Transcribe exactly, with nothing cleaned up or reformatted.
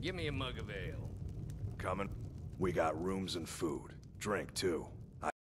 Give me a mug of ale. Coming. We got rooms and food. Drink, too.